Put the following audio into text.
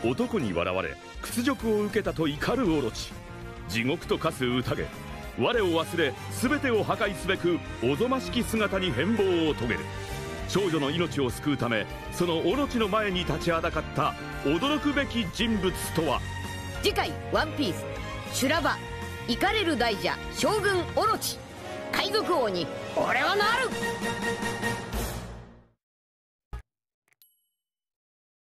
男に笑われ屈辱を受けたと怒るオロチ。地獄と化す宴、我を忘れ全てを破壊すべくおぞましき姿に変貌を遂げる。少女の命を救うため、そのオロチの前に立ちはだかった驚くべき人物とは。 次回「ワンピース修羅場イカれる大蛇将軍オロチ、海賊王に俺はなる。